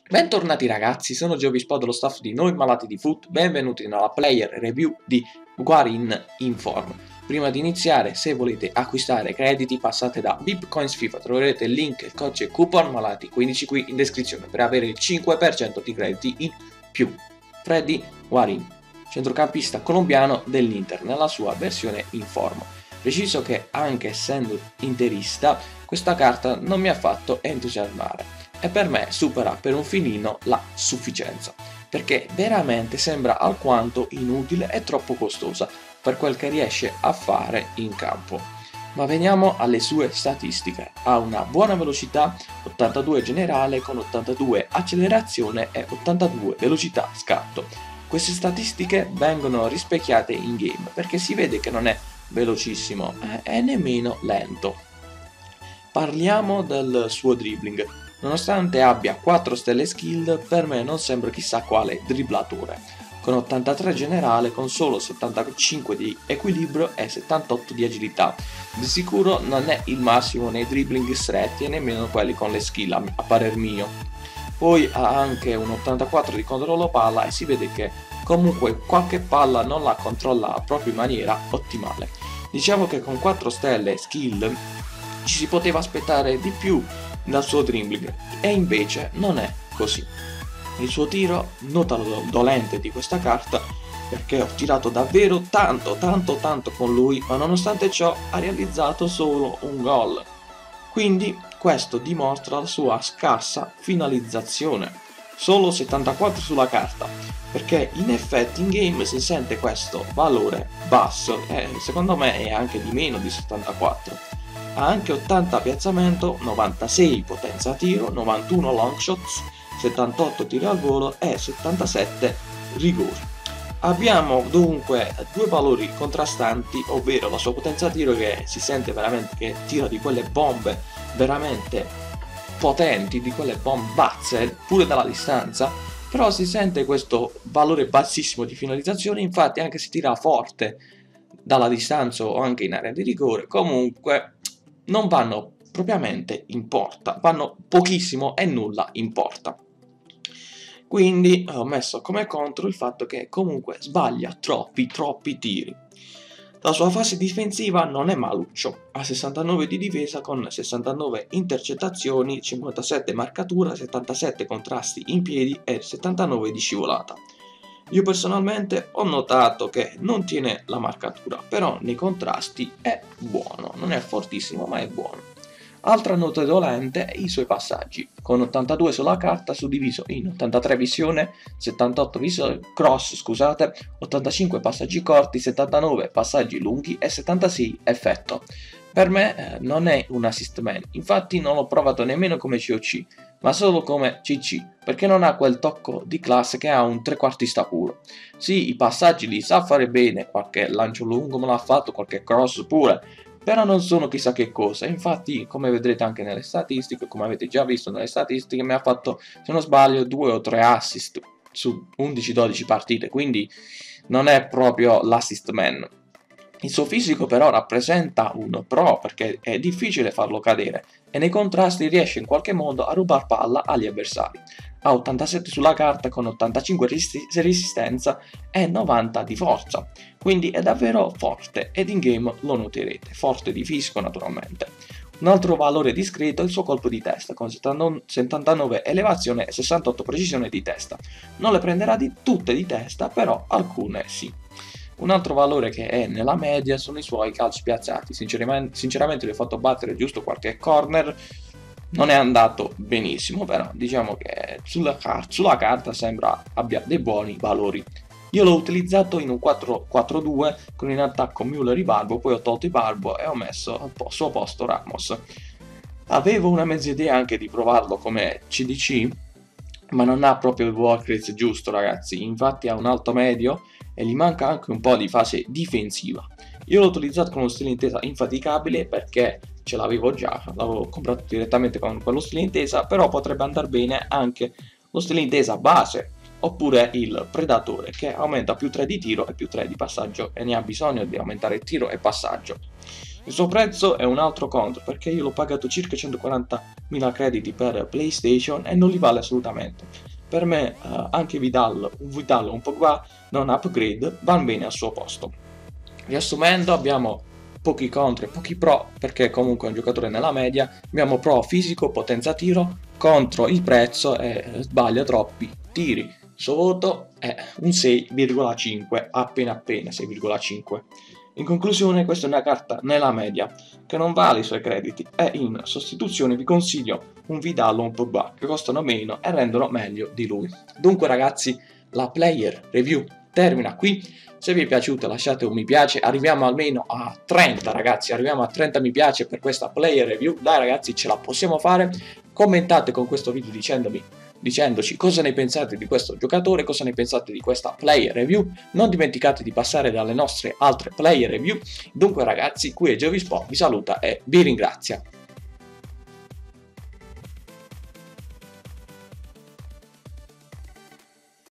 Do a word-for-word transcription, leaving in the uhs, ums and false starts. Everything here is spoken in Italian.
Bentornati ragazzi, sono Giovispo dello staff di Noi Malati di Foot, benvenuti nella player review di Guarin Inform. Prima di iniziare, se volete acquistare crediti passate da Bitcoins FIFA, troverete il link, il codice coupon malati quindici qui in descrizione per avere il cinque per cento di crediti in più. Freddy Guarin, centrocampista colombiano dell'Inter nella sua versione Inform. Preciso che anche essendo interista, questa carta non mi ha fatto entusiasmare. E per me supera per un filino la sufficienza, perché veramente sembra alquanto inutile e troppo costosa per quel che riesce a fare in campo. Ma veniamo alle sue statistiche. Ha una buona velocità, ottantadue generale con ottantadue accelerazione e ottantadue velocità scatto. Queste statistiche vengono rispecchiate in game perché si vede che non è velocissimo e nemmeno lento. Parliamo del suo dribbling. Nonostante abbia quattro stelle skill, per me non sembra chissà quale dribblatore, con ottantatré generale, con solo settantacinque di equilibrio e settantotto di agilità. Di sicuro non è il massimo nei dribbling stretti e nemmeno quelli con le skill a, a parer mio. Poi ha anche un ottantaquattro di controllo palla e si vede che comunque qualche palla non la controlla proprio in maniera ottimale. Diciamo che con quattro stelle skill ci si poteva aspettare di più dal suo dribbling e invece non è così. Il suo tiro, nota lo dolente di questa carta, perché ho tirato davvero tanto tanto tanto con lui, ma nonostante ciò ha realizzato solo un gol. Quindi questo dimostra la sua scarsa finalizzazione. Solo settantaquattro sulla carta, perché in effetti in game si sente questo valore basso e secondo me è anche di meno di settantaquattro. Ha anche ottanta piazzamento, novantasei potenza tiro, novantuno long shots, settantotto tiri al volo e settantasette rigori. Abbiamo dunque due valori contrastanti, ovvero la sua potenza tiro che si sente veramente che tira di quelle bombe veramente potenti, di quelle bombazze pure dalla distanza, però si sente questo valore bassissimo di finalizzazione, infatti anche se tira forte dalla distanza o anche in area di rigore, comunque non vanno propriamente in porta, vanno pochissimo e nulla in porta. Quindi ho messo come contro il fatto che comunque sbaglia troppi troppi tiri. La sua fase difensiva non è maluccio, ha sessantanove di difesa con sessantanove intercettazioni, cinquantasette marcatura, settantasette contrasti in piedi e settantanove di scivolata. Io personalmente ho notato che non tiene la marcatura, però nei contrasti è buono, non è fortissimo ma è buono. Altra nota dolente è i suoi passaggi, con ottantadue sulla carta suddiviso in ottantatré visione, settantotto visione, cross, scusate, ottantacinque passaggi corti, settantanove passaggi lunghi e settantasei effetto. Per me eh, non è un assist man, infatti non l'ho provato nemmeno come C O C, ma solo come C C, perché non ha quel tocco di classe che ha un trequartista puro. Sì, i passaggi li sa fare bene, qualche lancio lungo me l'ha fatto, qualche cross pure, però non sono chissà che cosa. Infatti, come vedrete anche nelle statistiche, come avete già visto nelle statistiche, mi ha fatto, se non sbaglio, due o tre assist su undici dodici partite, quindi non è proprio l'assist man. Il suo fisico però rappresenta un pro perché è difficile farlo cadere e nei contrasti riesce in qualche modo a rubar palla agli avversari. Ha ottantasette sulla carta con ottantacinque di resistenza e novanta di forza, quindi è davvero forte ed in game lo noterete, forte di fisico naturalmente. Un altro valore discreto è il suo colpo di testa con settantanove elevazione e sessantotto precisione di testa. Non le prenderà di tutte di testa, però alcune sì. Un altro valore che è nella media sono i suoi calci piazzati, sinceramente, sinceramente li ho fatto battere giusto qualche corner, non è andato benissimo, però diciamo che sulla, car- sulla carta sembra abbia dei buoni valori. Io l'ho utilizzato in un quattro quattro due con in attacco Müller e Barbo, poi ho tolto i Barbo e ho messo al po- suo posto Ramos. Avevo una mezza idea anche di provarlo come C D C, ma non ha proprio il work rate giusto ragazzi, infatti ha un alto medio e gli manca anche un po' di fase difensiva. Io l'ho utilizzato con uno stile intesa infaticabile perché ce l'avevo già, l'avevo comprato direttamente con quello stile intesa, però potrebbe andare bene anche lo stile intesa base oppure il predatore che aumenta più tre di tiro e più tre di passaggio e ne ha bisogno di aumentare tiro e passaggio. Il suo prezzo è un altro conto, perché io l'ho pagato circa centoquarantamila crediti per PlayStation e non li vale assolutamente. Per me uh, anche Vidal, un Vidal un Pogba non upgrade vanno bene al suo posto. Riassumendo, abbiamo pochi contro e pochi pro, perché comunque è un giocatore nella media. Abbiamo pro fisico, potenza tiro, contro il prezzo e sbaglia troppi tiri. Il suo voto è un sei virgola cinque, appena appena sei virgola cinque. In conclusione, questa è una carta nella media che non vale i suoi crediti e in sostituzione vi consiglio un Vidal o un Pogba che costano meno e rendono meglio di lui. Dunque ragazzi, la player review termina qui. Se vi è piaciuta lasciate un mi piace, arriviamo almeno a trenta ragazzi, arriviamo a trenta mi piace per questa player review. Dai ragazzi, ce la possiamo fare. Commentate con questo video dicendomi dicendoci cosa ne pensate di questo giocatore, cosa ne pensate di questa player review. Non dimenticate di passare dalle nostre altre player review. Dunque ragazzi, qui è Giovispo, vi saluta e vi ringrazia.